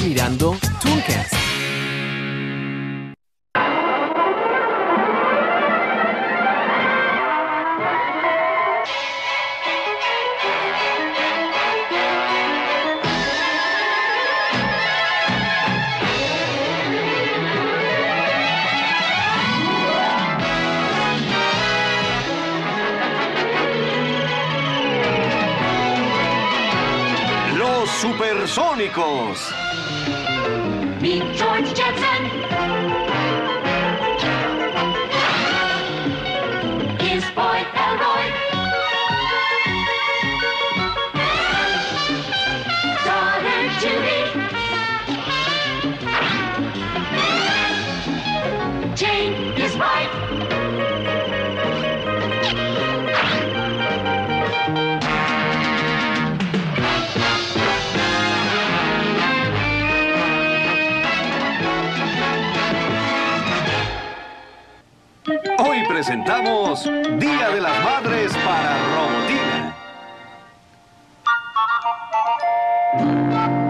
mirando Tooncast. Supersónicos. Meet George Jetson. His boy Elroy. Daughter Judy. Jane, his wife. Hoy presentamos Día de las Madres para Robotina.